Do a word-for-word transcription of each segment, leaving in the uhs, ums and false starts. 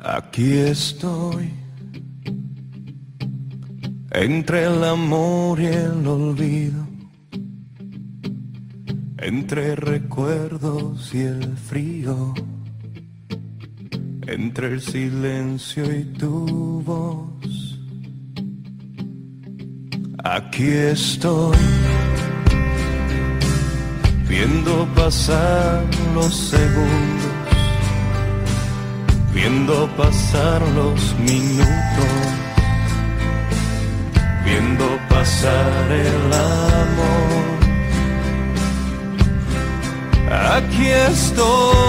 Aquí estoy, entre el amor y el olvido, entre recuerdos y el frío, entre el silencio y tu voz. Aquí estoy, viendo pasar los segundos, viendo pasar los minutos, viendo pasar el amor. Aquí estoy,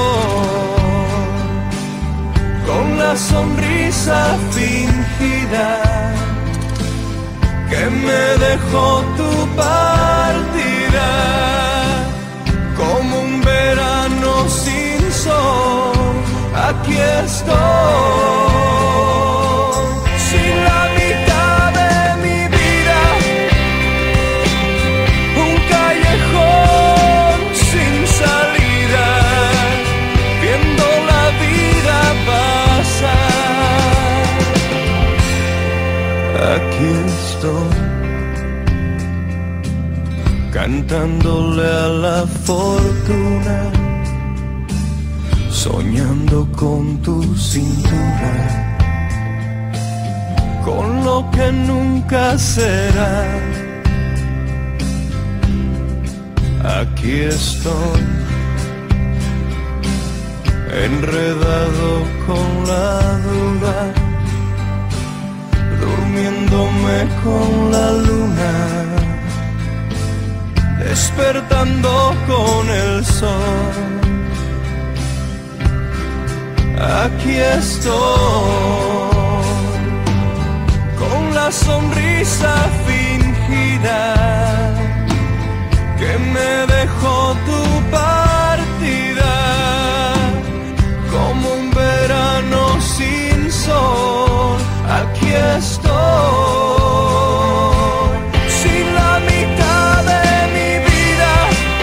con la sonrisa fingida que me dejó tu partida, como un verano sin sol. Aquí estoy, sin la mitad de mi vida, un callejón sin salida, viendo la vida pasar. Aquí estoy, cantándole a la fortuna, soñando con tu cintura, con lo que nunca será. Aquí estoy, enredado con la duda, durmiéndome con la luna, despertando con el sol. Aquí estoy, con la sonrisa fingida que me dejó tu partida, como un verano sin sol. Aquí estoy, sin la mitad de mi vida,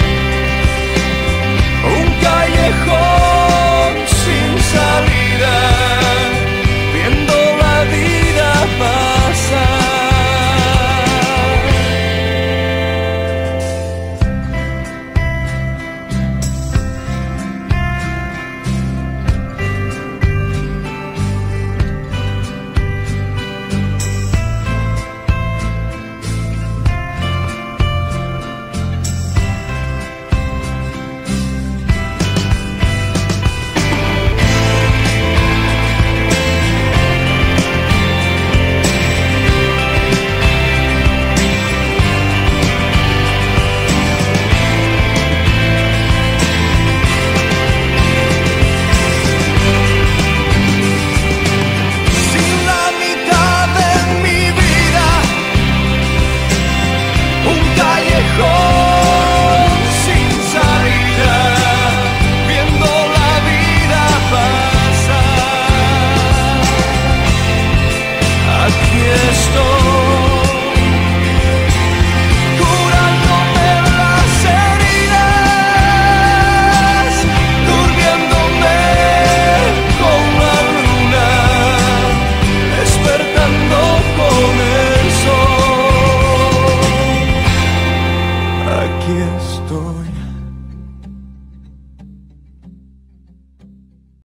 un callejón sin salida, viendo la vida pasar. Aquí estoy,